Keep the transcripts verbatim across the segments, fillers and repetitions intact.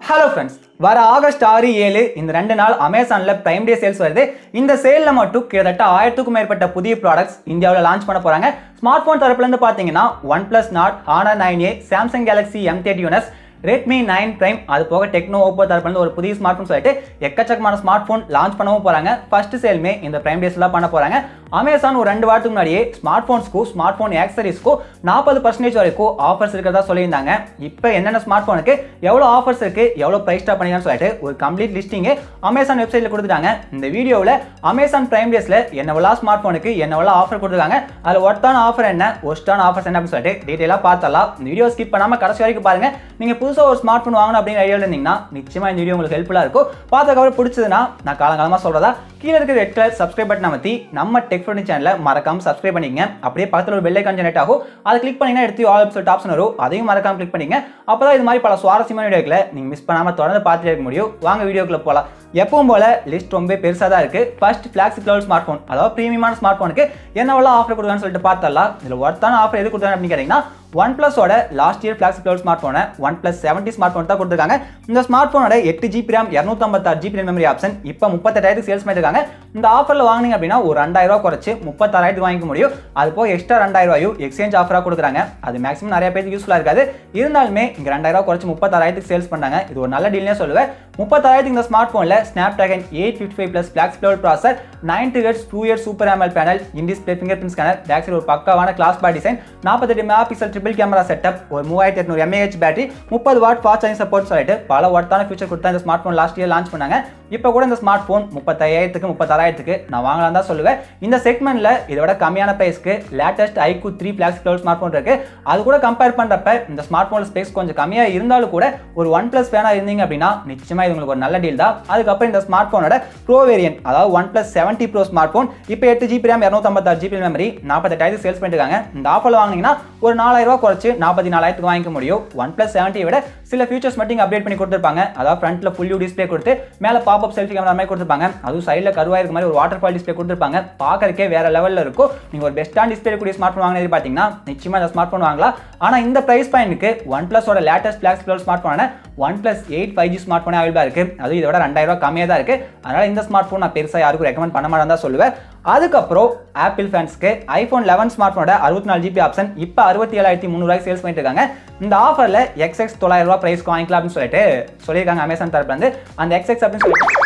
Hello friends, வர August ஆறு ஏழு இந்த ரெண்டு நாள் அமேசான்ல பிரைம் டே சேல்ஸ் வருது. இந்த சேல்ல மட்டும் கிட்டத்தட்ட ஆயிரத்துக்கும் மேற்பட்ட புதிய ப்ராடக்ட்ஸ் இந்தியாவில் லான்ச் பண்ண போறாங்க. ஸ்மார்ட் போன் தரப்புல இருந்து பாத்தீங்கன்னா OnePlus Nord, Honor nine A, Samsung Galaxy M thirty one S, Redmi nine Prime, அது போக டெக்னோ ஓப்போ தரப்புல இருந்து ஒரு புதிய ஸ்மார்ட் போன் சொல்லிட்டு எக்கச்சக்கமான ஸ்மார்ட் போன் லான்ச் பண்ணவும் போறாங்க. ஃபர்ஸ்ட் சேல்மே இந்த பிரைம் டேஸ்ல பண்ண போறாங்க. அமேசான் ஒரு ரெண்டு வாரத்துக்கு முன்னாடியே ஸ்மார்ட் போன்ஸ்க்கு ஸ்மார்ட் போன் ஆக்சசரிஸ்க்கு நாற்பது பர்சன்டேஜ் வரைக்கும் ஆஃபர்ஸ் இருக்கிறதா சொல்லியிருந்தாங்க. இப்போ என்னென்ன ஸ்மார்ட் போனுக்கு எவ்வளோ ஆஃபர்ஸ் இருக்கு, எவ்வளோ பிரைஸ் ஸ்டாப் பண்ணிக்கலாம்னு சொல்லிட்டு ஒரு கம்ப்ளீட் லிஸ்டிங் அமேசான் வெப்சைட்ல கொடுத்துட்டாங்க. இந்த வீடியோவில் அமேசான் பிரைம் டேஸ்ல என்னவெல்லாம் ஸ்மார்ட் போனுக்கு என்னவெல்லாம் ஆஃபர் கொடுத்துருக்காங்க, அதில் ஒர்த்தான ஆஃபர் என்ன, ஒஸ்டான ஆஃபர்ஸ் என்ன அப்படின்னு சொல்லிட்டு டீட்டெயிலாக பார்த்தலாம். இந்த வீடியோ ஸ்கிப் பண்ணாம கடைசி வரைக்கும் பாருங்க. நீங்க புதுசாக ஒரு ஸ்மார்ட் போன் வாங்கணும் அப்படின்னு ஐடியா இருந்தீங்கன்னா நிச்சயமா இந்த வீடியோ உங்களுக்கு ஹெல்ப்ஃபுல்லா இருக்கும். பார்த்த பிடிச்சதுன்னா நான் காலங்காலமா சொல்றதா கீழே இருக்கிற ரெட் கலர் சப்ஸ்கிரைப் பட்டன் அமைத்தி நம்ம டெக் ஃப்ரெண்ட் சேனலை மறக்காம சப்ஸ்கிரைப் பண்ணிக்கங்க. அப்படியே பக்கத்தில் ஒரு பெல் ஐகான் ஜெனரேட் ஆகும், அதை கிளிக் பண்ணீங்கன்னா எடுத்து ஆல் எபிசோட் ஆப்ஷன் வரும், அதையும் மறக்காம கிளிக் பண்ணிங்க. அப்பதான் இது மாதிரி பல சுவாரஸ்யமான வீடியோக்களை நீங்க மிஸ் பண்ணாம தொடர்ந்து பார்த்துட்டே இருக்க முடியும். வாங்க வீடியோக்குள்ள போகலாம். எப்பவும் போல லிஸ்ட் ரொம்ப பெருசாக தான் இருக்கு. First flagship level smart phone, அதாவது பிரீமியமான ஸ்மார்ட் போனுக்கு என்னவெல்லாம் ஆஃபர் கொடுக்குறான்னு சொல்லிட்டு பார்த்தலாம். இதில் ஒர்த்தான ஆஃபர் எது கொடுத்தாங்க அப்படின்னு கேட்டீங்கன்னா OnePlus-ஓட last year flagship level smart போனை OnePlus செவன்ட்டி ஸ்மார்ட் போன் தான் கொடுத்துருக்காங்க. இந்த ஸ்மார்ட் போனோட எட்டு ஜிபி ரேம், இருநூத்தி ஐம்பத்தாறு ஜிபி மெமரி ஆப்ஷன் இப்போ முப்பத்தெட்டாயிரத்துக்கு சேல்ஸ் பண்ணிருக்காங்க. இந்த ஆஃபர்ல வாங்கினீங்க அப்படின்னா ஒரு ரெண்டாயிரம் ரூபாய் குறைச்சு முப்பத்தாறாயிரத்துக்கு வாங்கிக்க முடியும். அது போக எக்ஸ்ட்ரா ரெண்டாயிரம் ரூபாயும் எக்ஸ்சேஞ்ச் ஆஃபரா கொடுக்குறாங்க. அது மேக்ஸிமம் நிறைய பேருக்கு யூஸ்ஃபுல்லா இருக்காது. இருந்தாலுமே இங்க ரெண்டாயிரம் ரூபாய் குறைச்சு முப்பத்தாறாயிரத்துக்கு சேல்ஸ் பண்ணாங்க. இது ஒரு நல்ல டீல்னே சொல்லுவேன். முப்பத்தாறாயிரத்துக்கு இந்த ஸ்மார்ட் போன்ல Snapdragon eight fifty five plus flagship level processor, ninety hertz two year super AMOLED panel, in display finger print scanner, back side ஒரு பக்காவான கிளாஸ் பார் டிசைன், நாற்பத்தெட்டு mega pixel triple camera setup, ஒரு மூவாயிரத்தி எட்நூறு mAh battery, முப்பது watt fast charging support சொல்லிட்டு பல ஒர்த்தான ஃபீச்சர் கொடுத்தா இந்த smart phone last year launch பண்ணாங்க. இப்போ கூட இந்த ஸ்மார்ட் போன் முப்பத்தாயிரத்துக்கு முப்பத்தாறாயிரத்துக்கு நான் வாங்கலாம் தான் சொல்லுவேன். இந்த செக்மெண்ட்ல இதோட கம்மியான பிரைஸ்க்கு latest iQOO three flagship level smart phone இருக்கு. அது கூட கம்பேர் பண்றப்ப இந்த ஸ்மார்ட் போன் ஸ்பேஸ் கொஞ்சம் கம்மியா இருந்தாலும் கூட ஒரு OnePlus ஃபேனா இருந்தீங்க அப்படின்னா நிச்சயமா இது உங்களுக்கு ஒரு நல்ல டீல் தான். அதுக்கப்புறம் இந்த ஸ்மார்ட் போனோட ப்ரோ வேரியன்ட், அதாவது OnePlus செவன்ட்டி ப்ரோ ஸ்மார்ட் போன் இப்போ எட்டு ஜிபி ரேம், இருநூத்தி ஐம்பத்தாறு ஜிபி மெமரி, நாற்பத்தெட்டாயிரத்துக்கு சேல்ஸ் பண்ணிருக்காங்க. இந்த ஆஃபர்ல வாங்கினீங்கன்னா ஒரு நாலாயிரம் ரூபாய் குறைச்சு நாற்பத்தி நாலாயிரத்துக்கு வாங்கிக்க முடியும். OnePlus செவன்ட்டி விட சில ஃபீச்சர்ஸ் மட்டும் அப்டேட் பண்ணி கொடுத்துருப்பாங்க. அதாவது ஃப்ரண்ட்ல ஃபுல் வியூ டிஸ்ப்ளே கொடுத்து மேல பாப் அப் செல்ஃபி கேமரா மாதிரி கொடுத்துருப்பாங்க. அதுவும் சைடுல கருவா இருக்க மாதிரி ஒரு வாட்டர் ஃபால் டிஸ்ப்ளே கொடுத்துருப்பாங்க. பார்க்கறதுக்கே வேற லெவல்ல இருக்கும். நீங்க ஒரு பெஸ்டான டிஸ்ப்ளே கூடிய ஸ்மார்ட் போன் வாங்கினது பாத்தீங்கன்னா நிச்சயமா இந்த ஸ்மார்ட் போன் வாங்கலாம். ஆனா இந்த பிரைஸ் பாயிண்ட்க்கு OnePlus-ஓட லேட்டஸ்ட் ஃபிளாக்ஷிப் லெவல் ஸ்மார்ட் போனான OnePlus eight five G smart phone அவைலபிளா இருக்கு. அது இதோட ரெண்டாயிரம் ரூபாய் கம்மியா தான் இருக்கு. அதனால இந்த ஸ்மார்ட் போன் நான் பெருசா யாருக்கும் ரெக்கமெண்ட் பண்ண மாட்டேன் தான் சொல்லுவேன். அதுக்கப்புறம் ஆப்பிள் ஃபேன்ஸ்க்கு ஐபோன் லெவன் ஸ்மார்ட் போனோட அறுபத்தி நாலு ஜிபி ஆப்ஷன் இப்போ அறுபத்தி ஏழாயிரத்தி முந்நூறு சேல்ஸ் பண்ணிட்டு இருக்காங்க. இந்த ஆஃபர்ல எக்ஸ்எக்ஸ் தொள்ளாயிரம் ரூபாய் பிரைஸ்க்கு வாங்கிக்கலாம் அப்படின்னு சொல்லிட்டு சொல்லியிருக்காங்க அமேசான் தரப்புல இருந்து. அந்த எக்ஸ்எக்ஸ் அப்படின்னு சொல்லிட்டு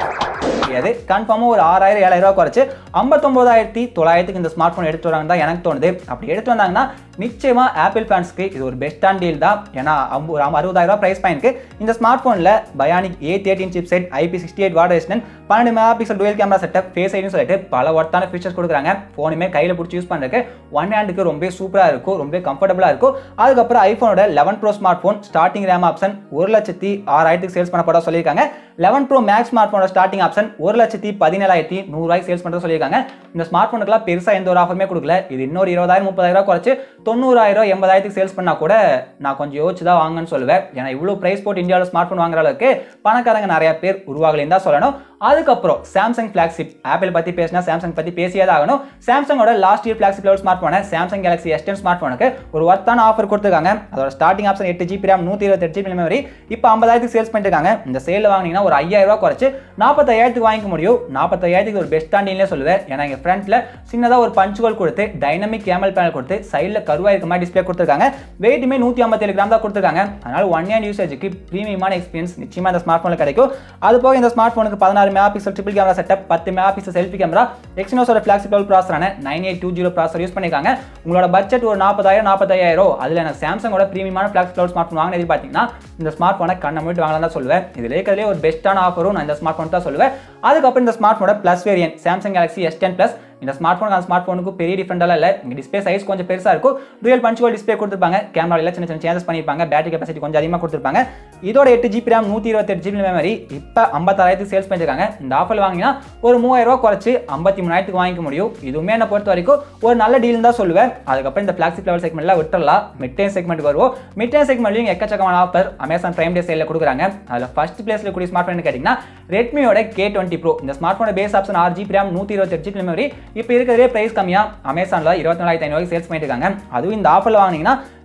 கன்ஃபார்மா ஒரு ஆறாயிரம் ஏழாயிரம் ரூபாய் குறைச்சு ஐம்பத்தொன்பதாயிரத்தி தொள்ளாயிரத்துக்கு இந்த ஸ்மார்ட் போன் எடுத்து வராங்க தான் எனக்கு தோணுது. அப்படி எடுத்து வந்தாங்கன்னா நிச்சயமா ஆப்பிள் ஃபேன்ஸ்க்கு இது ஒரு பெஸ்டான டீல் தான். ஏன்னா ஒரு அறுபதாயிரம் ரூபாய் பிரைஸ் பாயிண்ட்க்கு இந்த ஸ்மார்ட் போன்ல bionic A thirteen chip set, IP sixty eight water resistant, பன்னெண்டு mega pixel dual camera setup, face ஐடின்னு சொல்லிட்டு பல ஒர்த்தான ஃபீச்சர்ஸ் கொடுக்குறாங்க. போனுமே கையில பிடிச்சி யூஸ் பண்றதுக்கு ஒன் ஹேண்டுக்கு ரொம்ப சூப்பரா இருக்கும், ரொம்ப கம்ஃபர்டபுளா இருக்கும். அதுக்கப்புறம் ஐபோனோட eleven pro smart phone starting RAM option ஒரு லட்சத்தி ஆறாயிரத்துக்கு சேல்ஸ் பண்ண போறதா சொல்லியிருக்காங்க. லெவன் ப்ரோ மேக்ஸ் ஸ்மார்ட் போனோட ஸ்டார்டிங் ஆப்ஷன் ஒரு லட்சத்தி பதினேழாயிரத்தி நூறு ரூபாய் சேல்ஸ் பண்றதா சொல்லியிருக்காங்க. இந்த ஸ்மார்ட் போனுக்குலாம் பெருசா எந்த ஒரு ஆஃபருமே கொடுக்கல. இது இன்னொரு இருபதாயிரம் முப்பதாயிரம் குறைச்சு தொண்ணூறாயிரம் எண்பதாயிரத்துக்கு சேல்ஸ் பண்ணா கூட நான் கொஞ்சம் யோசிச்சு தான் வாங்கன்னு சொல்லுவேன். ஏன்னா இவ்வளவு பிரைஸ் போட்டு இந்தியாவில் ஸ்மார்ட் போன் வாங்குற அளவுக்கு பணக்காரங்க நிறைய பேர் உருவாகலைன்னு தான் சொல்லணும். அதுக்கப்புறம் சாம்சங் ஃபிளாக்ஷிப், ஆப்பிள் பத்தி பேசினா சாம்சங் பத்தி பேசியே தான் ஆகணும். சாம்சங்கோட last year flagship level smart போன Samsung Galaxy S ten smart போனுக்கு ஒரு ஒர்த்தான ஆஃபர் கொடுத்துருக்காங்க. அதோட ஸ்டார்டிங் ஆப்ஷன் எட்டு ஜிபி ரேம், நூத்தி இருபத்தி எட்டு ஜிபி மெமரி, இப்போ ஐம்பதாயிரத்துக்கு சேல்ஸ் பண்ணிருக்காங்க. இந்த சேல்ல வாங்கினீங்கன்னா ஒரு ஐயாயிரம் ரூபாய் குறைச்சு நாற்பத்தாயிரத்துக்கு வாங்கிக்க முடியும். நாற்பத்தாயிரத்துக்கு ஒரு பெஸ்டான டீல்னே சொல்லுவேன். ஏன்னா இங்க ஃப்ரண்ட்ல சின்னதா ஒரு பஞ்சுவல் கொடுத்து டைனமிக் AMOLED பேனல் கொடுத்து சைடுல கருவா இருக்க மாதிரி டிஸ்ப்ளே கொடுத்துருக்காங்க. வெயிட்டுமே நூத்தி ஐம்பத்தி ஏழு கிராம் தான் கொடுத்துருக்காங்க. அதனால ஒன் ஹேண்ட் யூசேஜுக்கு பிரீமியமான எக்ஸ்பீரியன்ஸ் நிச்சயமா இந்த ஸ்மார்ட் போன்ல கிடைக்கும். அது போக இந்த ஸ்மார்ட் போனுக்கு பதினாறு mega pixel triple camera setup, பத்து மெகா பிக்சல் செல்ஃபி கேமரா, எக்ஸினோஸோட ஃபிளாக்ஷிப் லெவல் ப்ராசஸரான nine eight two zero processor use பண்ணிருக்காங்க. உங்களோட பட்ஜெட் ஒரு நாற்பதாயிரம் நாற்பத்தையாயிரம், அதுல எனக்கு சாம்சங்கோட பிரீமியமான ஃபிளாக்ஷிப் லெவல் ஸ்மார்ட் போன் வாங்கினது பார்த்தீங்கன்னா இந்த ஸ்மார்ட் போனை கண்ணை மூடிட்டு வாங்கலாம் தான் சொல்லுவேன். இதுல இருக்கிறதுலே ஒரு பெஸ்டான ஆஃபரும் நான் இந்த ஸ்மார்ட் போன் தான் சொல்லுவேன். அதுக்கப்புறம் இந்த ஸ்மார்ட் போனோட plus variant Samsung Galaxy S ten plus. இந்த ஸ்மார்ட் போன் அந்த ஸ்மார்ட் போனுக்கு பெரிய டிஃபரெண்டால இல்ல. இங்க டிஸ்ப்ளே சைஸ் கொஞ்சம் பெருசா இருக்கும். டுவல் பஞ்சுவல் டிஸ்ப்ளே கொடுத்திருப்பாங்க. கேமரால சின்ன சின்ன சேஞ்சஸ் பண்ணிருப்பாங்க. பேட்டரி கெபாசிட்டி கொஞ்சம் அதிகமா கொடுத்திருப்பாங்க. இதோட எட்டு ஜிபி ரேம், நூத்தி இருபத்தி எட்டு ஜிபி மெமரி இப்போ ஐம்பத்தாறாயிரத்துக்கு சேல்ஸ் பண்ணிருக்காங்க. இந்த ஆஃபர் வாங்கினா ஒரு மூவாயிரம் ரூபாய் குறைச்சு ஐம்பத்தி மூணாயிரத்துக்கு வாங்கிக்க முடியும். இதுவுமே என்ன பொறுத்த வரைக்கும் ஒரு நல்ல டீல் தான் சொல்லுவேன். அதுக்கப்புறம் இந்த ஃபிளாக்ஷிப் லெவல் செக்மெண்ட்ல விட்டுறலாம். மிட் ரேஞ்ச் செக்மெண்ட் வருவோம். மிட் ரேஞ்ச் செக்மெண்ட்லயும் எக்கச்சக்கமான ஆஃபர் அமேசான் பிரைம் டே சேல்ல கொடுக்குறாங்க. அதுல ஃபர்ஸ்ட் பிளேஸ்ல கூடிய ஸ்மார்ட் போன் கேட்டீங்கன்னா ரெட்மியோட கே டுவெண்ட்டி ப்ரோ. இந்த ஸ்மார்ட் போனோட பேஸ் ஆப்ஷன் ஆறு ஜிபி ரேம், நூத்தி இருபத்தி எட்டு ஜிபி மெமரி, இப்போ இருக்கிறதே பிரைஸ் கம்மியா அமேசான்ல இருபத்தி நாலாயிரத்தி ஐநூறு சேல்ஸ் பண்ணிட்டு இருக்காங்க. அதுவும் இந்த ஆஃபர்ல வாங்கினீங்கன்னா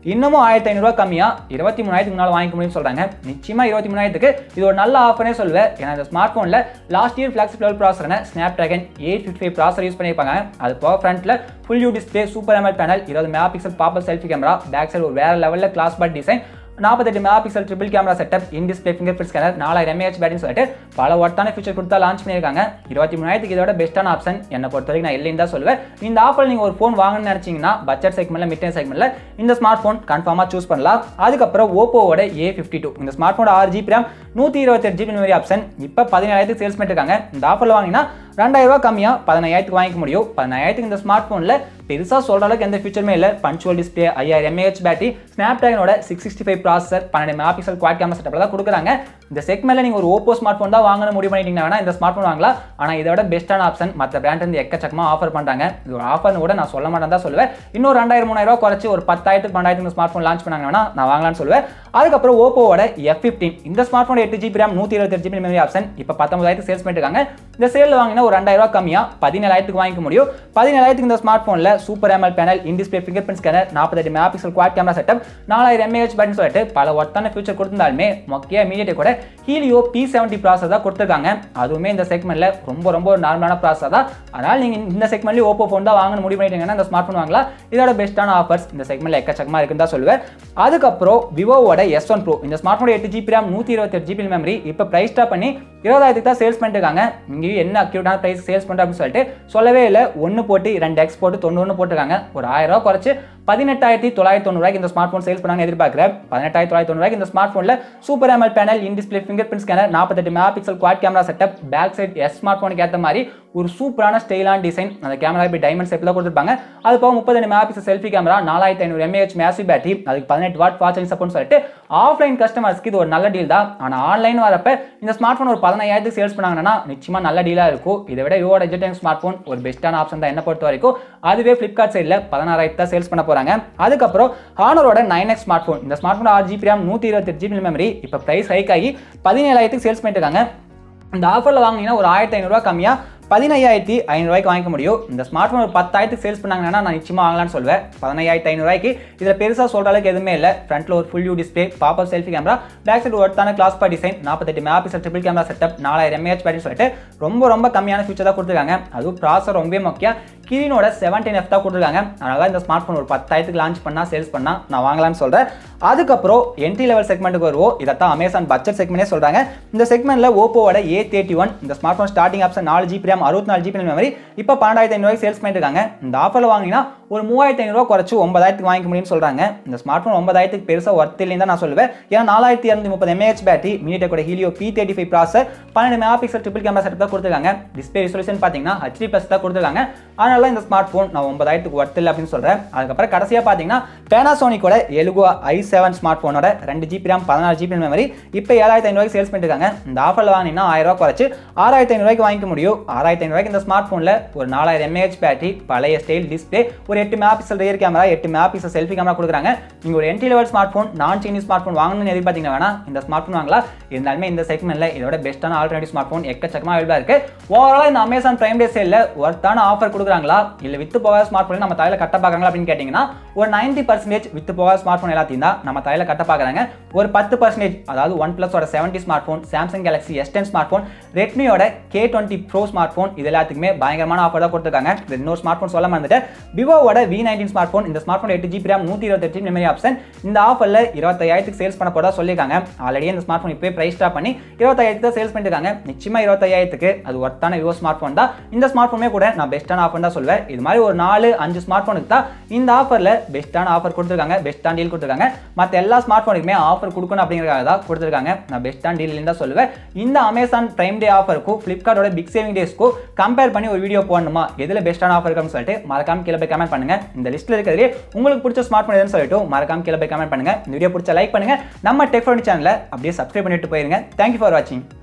இன்னமும் ஆயிரத்தி ஐநூறுரூவா கம்மியாக இருபத்தி மூணாயிரத்துக்கு முன்னால் வாங்கிக்க முடியும்னு சொல்கிறாங்க. நிச்சயமாக இருபத்தி மூணாயிரத்துக்கு இது ஒரு நல்ல ஆஃபரே சொல்லுவேன். ஏன்னா இந்த ஸ்மார்ட் ஃபோனில் லாஸ்ட் இயர் ஃப்ளாக்ஷிப் லெவல் ப்ராசரான Snapdragon eight fifty five processor use பண்ணியிருப்பாங்க. அது போக ஃப்ரண்ட்டில் full U display, super AMOLED panel, இருபது megapixel popup selfie camera, back side ஒரு வேறு லெவலில் கிளாஸ் பாட் டிசைன், நாற்பத்தெட்டு mega pixel triple camera setup, in display finger print scanner, நாலாயிரம் எம்ஏஹெச் பேட்டரின்னு சொல்லிட்டு பல ஒர்த்தான ஃபீச்சர் கொடுத்தா லான்ச் பண்ணியிருக்காங்க. இருபத்தி மூணாயிரத்துக்கு இதோட பெஸ்ட்டான ஆப்ஷன் என்னை பொறுத்த வரைக்கும் நான் இல்லைன்னு தான் சொல்லுவேன். இந்த ஆஃபர் நீங்கள் ஒரு ஃபோன் வாங்கணும்னு நினச்சிங்கன்னா பட்ஜெட் செக்மெண்ட்டில், மிட் ரேஞ்ச் செக்மெண்ட்டில் இந்த ஸ்மார்ட் ஃபோன் கன்ஃபார்மாக சூஸ் பண்ணலாம். அதுக்கப்புறம் ஓப்போவோட ஏ ஃபிஃப்டி டூ இந்த ஸ்மார்ட் ஃபோன் ஆறு ஜிபி ரேம், நூற்றி இருபத்தெட்டு ஜிபி மெமரி ஆப்ஷன் இப்போ பதினேழாயிரத்துக்கு சேல்ஸ் பண்ணிருக்காங்க. இந்த ஆஃபரில் வாங்கினா ரெண்டாயிரம் ரூபாய் கம்மியாக பதினாயிரத்துக்கு வாங்கிக்க முடியும். பதினாயிரத்துக்கு இந்த ஸ்மார்ட் ஃபோனில் பெருசாக சொல்கிற அளவுக்கு எந்த ஃபீச்சருமே இல்லை. பஞ்சுவல் டிஸ்பிளே, ஐயாயிரம் எம்ஏஹெச் பேட்டரி, ஸ்னாப் ட்ராகனோட சிக்ஸ் சிக்ஸ்டி ஃபைவ் ப்ராசர், பன்னெண்டு மெகா பிக்சல் குவாட் கேமரா செட்டப்பில் தான் கொடுக்குறாங்க. இந்த செக்மெண்ட்டில் நீங்கள் ஒரு ஓப்போ ஸ்மார்ட் ஃபோன் தான் வாங்கணும் முடிவு பண்ணிட்டீங்கன்னா இந்த ஸ்மார்ட் ஃபோன் வாங்கலாம். ஆனால் இதோட பெஸ்ட்டான ஆப்ஷன் மற்ற பிராண்ட் வந்து எக்கச்சக்கமாக ஆஃபர் பண்ணுறாங்க. இது ஒரு ஆஃபர்னு கூட நான் சொல்ல மாட்டேன் தான் சொல்லுவேன். இன்னும் ரெண்டாயிரம் மூணாயிரம் ரூபா குறைச்சி ஒரு பத்தாயிரத்துக்கு பன்னெண்டாயிரத்துக்கு ஸ்மார்ட் ஃபோன் லான்ச் பண்ணாங்கன்னா நான் வாங்கலாம்னு சொல்லுவேன். அதுக்கப்புறம் ஓப்போவோட எஃப் ஃபிஃப்டீன் இந்த ஸ்மார்ட் ஃபோன் எட்டு ஜிபி ரேம், நூற்றி இருபத்தெட்டு ஜிபி மெமரி ஆப்ஷன் இப்போ பத்தொன்பதாயிரத்துக்கு சேல்ஸ் பண்ணிருக்காங்க. இந்த சேலில் வாங்கினா ஒரு ரெண்டாயிரம் ரூபா கம்மியாக பதினேழாயிரத்துக்கு வாங்கிக்க முடியும். பதினேழாயிரத்துக்கு இந்த ஸ்மார்ட் ஃபோனில் super AMOLED panel, in display finger print scanner, நாற்பத்தெட்டு mega pixel quad camera setup, நாலாயிரம் எம்ஏஹெச் பேட்டரின்னு சொல்லிட்டு பல ஒர்த்தான ஃபீச்சர் கொடுத்திருந்தாலுமே மொக்கையா மீடியாடெக் கூட ஹீலியோ பி செவன்ட்டி ப்ராசர் தான் கொடுத்துருக்காங்க. அதுவுமே இந்த செக்மெண்ட்ல ரொம்ப ரொம்ப ஒரு நார்மலான ப்ராசர் தான். அதனால் நீங்கள் இந்த செக்மெண்ட்லேயே ஓப்போ ஃபோன் தான் வாங்கணும் முடிவு பண்ணிட்டீங்கன்னா இந்த ஸ்மார்ட் ஃபோன் வாங்கலாம். இதோட பெஸ்ட்டான ஆஃபர்ஸ் இந்த செக்மெண்ட்ல எக்கச்சக்கமாக இருக்குன்னு தான் சொல்லுவேன். அதுக்கப்புறம் விவோவோட எஸ் ஒன் ப்ரோ இந்த ஸ்மார்ட் ஃபோன் எட்டு ஜிபி ரேம், நூற்றி இருபத்தெட்டு ஜிபி மெமரி இப்போ பிரைஸ் ஸ்டாப் பண்ணி இருபதாயிரத்துக்கு தான் சேல்ஸ் பண்ணிருக்காங்க. இங்கேயும் என்ன அக்யூட்டான பிரைஸ் சேல்ஸ் பண்ணுற அப்படின்னு சொல்லிட்டு சொல்லவே இல்லை. ஒன்று போட்டு ரெண்டு எக்ஸ் போட்டு தொண்ணூறு போட்டுருக்காங்க. ஒரு ஆயிரம் ரூபா குறைச்சு பதினெட்டாயிரத்தி தொள்ளாயிரத்தி தொண்ணூறு இந்த ஸ்மார்ட் ஃபோன் சேல்ஸ் பண்ணாங்க எதிர்பார்க்குறேன். பதினெட்டாயிரத்தி தொள்ளாயிரத்தி தொண்ணூறு இந்த ஸ்மார்ட் ஃபோனில் super AMOLED panel, in display finger print scanner, நாற்பத்தெட்டு mega pixel quad camera setup, back side S smart ஃபோனுக்கு ஏற்ற மாதிரி ஒரு சூப்பரான ஸ்டைலான டிசைன், அந்த கேமரா இப்போ டைமண்ட் ஷேப்ல கொடுத்துருப்பாங்க. அது போக முப்பது மெகா பிக்சல் செல்ஃபி கேமரா, நாலாயிரத்தி ஐநூறு எம்ஏஹெச் மேசிவ் பேட்டரி, அதுக்கு பதினெட்டு வாட் ஃபாஸ்ட் சார்ஜிங் சப்போர்ட்னு சொல்லிட்டு ஆஃப்லைன் கஸ்டமர்ஸ்க்கு இது ஒரு நல்ல டீல் தான். ஆனால் ஆன்லைன் வரப்ப இந்த ஸ்மார்ட் ஃபோன் ஒரு பதினாயிரத்துக்கு சேல்ஸ் பண்ணாங்கன்னா நிச்சயமா நல்ல டீலாக இருக்கும். இதை விட விவோட எஜெட் ஸ்மார்ட் ஃபோன் ஒரு பெஸ்ட்டான ஆப்ஷன் தான் என்ன பொறுத்த வரைக்கும். அதுவே ஃபிளிப்கார்ட் சைடில் பதினாறாயிரத்து தான் சேல்ஸ் பண்ண போறாங்க. அதுக்கப்புறம் ஹானரோட நைன் எக்ஸ் ஸ்மார்ட் ஃபோன் இந்த ஸ்மார்ட் ஃபோன் ஆறு ஜிபி ரேம், நூற்றி இருபத்தெட்டு ஜிபி மெமரி இப்போ பிரைஸ் ஹைக் ஆகி பதினேழாயிரத்துக்கு சேல்ஸ் பண்ணிட்டு இருக்காங்க. இந்த ஆஃபரில் வாங்கினீங்கன்னா ஒரு ஆயிரத்தி ஐநூறுரூவா கம்மியாக பதினையாயிரத்தி ஐநூறுரூவாய்க்கு வாங்கிக்க முடியும். இந்த ஸ்மார்ட் ஃபோன் ஒரு பத்தாயிரத்துக்கு சேல்ஸ் பண்ணாங்கன்னா நான் நிச்சயமாக வாங்கலாம்னு சொல்லுவேன். பதினையாயிரத்தி ஐநூறுரூவாய்க்கு இதில் பெருசாக சொல்கிற அளவுக்கு எதுவுமே இல்லை. ஃப்ரண்ட்டில் ஒரு full U display, popup selfie camera, back side ஒருத்தான கிளாஸ் பா டிசைன், நாற்பத்தெட்டு mega pixel triple camera setup, நாலாயிரம் எம்ஏஹெச் பேட்டரி சொல்லிட்டு ரொம்ப ரொம்ப கம்மியான ஃபீச்சர் தான் கொடுத்துருக்காங்க. அதுவும் ப்ராசர் ரொம்ப முக்கியம். கிரீனோட செவன்டீன் எஃப் தான் கொடுத்துருக்காங்க. அதனால இந்த ஸ்மார்ட் ஃபோன் ஒரு பத்தாயிரத்துக்கு லான்ச் பண்ணால் சேல்ஸ் பண்ணால் நான் வாங்கலாம்னு சொல்கிறேன். அதுக்கப்புறம் என்ட்ரி லெவல் செக்மெண்ட்டுக்கு வருவோம். இதைத்தான் அமேசான் பட்ஜெட் செக்மெண்ட்டே சொல்கிறாங்க. இந்த செக்மெண்ட்டில் ஓப்போவோட ஏ தேர்ட்டி ஒன் இந்த ஸ்மார்ட் ஃபோன் ஸ்டார்டிங் ஆப்ஷன் நாலு ஜிபி ரேம், அறுபத்தி நாலு ஜிபி மெமரி இப்போ பன்னெண்டாயிரத்தி ஐநூறு சேல்ஸ் பண்ணிருக்காங்க. இந்த ஆஃபரில் வாங்கினா ஒரு மூவாயிரத்தி ஐநூறுரூவா குறைச்சு ஒன்பதாயிரத்துக்கு வாங்கிக்க முடியும்னு சொல்கிறாங்க. இந்த ஸ்மார்ட் ஃபோன் ஒன்பதாயிரத்துக்கு பெருசாக ஒர்த் இல்லைன்னு தான் நான் சொல்லுவேன். ஏன்னா நாலாயிரத்தி இரநூத்தி முப்பது எம்ஏஹெச் பேட்டரி, மீடியாடெக்கோட Helio P thirty five processor, பன்னெண்டு mega pixel triple camera setup தான் கொடுத்துருக்காங்க. டிஸ்பிளே ரெசல்யூஷன் பார்த்தீங்கன்னா ஹெச்டி பிளஸ் தான் கொடுத்துருக்காங்க. அதனால இந்த ஸ்மார்ட் ஃபோன் நான் ஒன்பதாயிரத்துக்கு ஒர்த் இல்லை அப்படின்னு சொல்கிறேன். அதுக்கப்புறம் கடைசியாக பார்த்தீங்கன்னா பேனாசோனிக்கோட எலுகோ ஐ செவன் ஸ்மார்ட் ஃபோனோட ரெண்டு ஜிபி ரேம், பதினாறு ஜிபி மெமரி இப்போ ஏழாயிரத்தி ஐநூறுவாய்க்கு சேல்ஸ் பண்ணிருக்காங்க. இந்த ஆஃபரில் வாங்கினீங்கன்னா ஆயிரம் ரூபா குறைச்சு ஆறாயிரத்தி ஐநூறுவாய்க்கு வாங்கிக்க முடியும். ஆறாயிரத்தி ஐநூறுவாய்க்கு இந்த ஸ்மார்ட் ஃபோனில் ஒரு நாலாயிரம் எம்ஏஹெச் பேட்டரி, பழைய ஸ்டைல் டிஸ்பிளே, ஒரு எட்டு மெகா பிக்சல் ரியர் கேமரா, எட்டு மெகா பிக்சல் செல்ஃபி கேமரா கொடுக்குறாங்க. நீங்கள் ஒரு entry level smart phone, non Chinese smart phone வாங்கணும்னு எதிர்பார்த்தீங்கன்னா வேணா இந்த ஸ்மார்ட் ஃபோன் வாங்கலாம். இருந்தாலுமே இந்த செக்மெண்ட்ல இதோட பெஸ்ட்டான ஆல்டர்னேட்டிவ் ஸ்மார்ட் ஃபோன் எக்கச்சக்கமாக அவைலபிளாக இருக்கு. ஓவரால் இந்த அமேசான் பிரைம் டே சேலில் ஒர்த்தான ஆஃபர் கொடுக்குறாங்களா இல்லை வித்து போகாத ஸ்மார்ட் ஃபோன் நம்ம தலையில் கட்ட பார்க்குறாங்களா அப்படின்னு கேட்டிங்கன்னா ஒரு நைன்டி பர்சன்டேஜ் வித்து போகாத ஸ்மார்ட் ஃபோன் எல்லாத்தையும் தான் நம்ம தலையில் கட்ட பார்க்குறாங்க. ஒரு பத்து பர்சன்டேஜ் அதாவது ஒன் பிளஸோட seventy smart phone, Samsung Galaxy S ten smart phone, ரெட்மியோட K twenty pro smart phone இது எல்லாத்துக்குமே பயங்கரமான ஆஃபர் தான் கொடுத்துருக்காங்க. இன்னொரு ஸ்மார்ட் ஃபோன் சொல்ல மறந்துட்டு விவோவோட வி நைன்டீன் ஸ்மார்ட் ஃபோன் இந்த ஸ்மார்ட் ஃபோன் எட்டு ஜிபி ரேம், நூற்றி இருபத்தெட்டு மெமரி ஆப்ஷன் இந்த ஆஃபரில் இருபத்தையாயிரத்துக்கு சேல்ஸ் பண்ண போறதா சொல்லியிருக்காங்க. ஆல்ரெடி இந்த ஸ்மார்ட் ஃபோன் இப்போ பிரைஸ் ஸ்டாப் பண்ணி இருபத்தாயிரத்துக்கு தான் சேல்ஸ் பண்ணிருக்காங்க. நிச்சயமா இருபத்தையாயிரத்துக்கு அது ஒர்த்தான விவோ ஸ்மார்ட் ஃபோன் தான். இந்த ஸ்மார்ட் ஃபோனே கூட நான் பெஸ்ட்டான ஆஃபர் தான் சொல்லுவேன். இது மாதிரி ஒரு நாலு அஞ்சு ஸ்மார்ட் ஃபோனுக்கு தான் இந்த ஆஃபரில் பெஸ்ட்டான ஆஃபர் கொடுத்துருக்காங்க, பெஸ்ட்டான டீல் கொடுத்துருக்காங்க. மற்ற எல்லா ஸ்மார்ட் ஃபோனுக்குமே ஆஃபர் கொடுக்கணும் அப்படிங்கிறதுக்காக தான் கொடுத்துருக்காங்க. நான் பெஸ்ட்டான டீல் தான் சொல்லுவேன். இந்த அமேசான் பிரைம் டே ஆஃபருக்கும் ஃபிளிப்கார்ட்டோட பிக் சேவிங் டேஸ்க்கும் கம்பேர் பண்ணி ஒரு வீடியோ போடணுமா, எதில் பெஸ்ட்டான ஆஃபர் இருக்குன்னு சொல்லிட்டு மறக்காம கீழே போய் கமெண்ட் பண்ணுங்க. இந்த லிஸ்ட்டில் இருக்கிறதே உங்களுக்கு பிடிச்ச ஸ்மார்ட் ஃபோன் எதுன்னு சொல்லிட்டு மறக்காம கீழே போய் கமெண்ட் பண்ணுங்க. இந்த வீடியோ பிடிச்ச லைக் பண்ணுங்க. நம்ம டெக் ஃபோன் சேனலை அப்படியே சப்ஸ்கிரைப் பண்ணிட்டு போயிருங்க. தேங்க்யூ ஃபார் வாட்சிங்.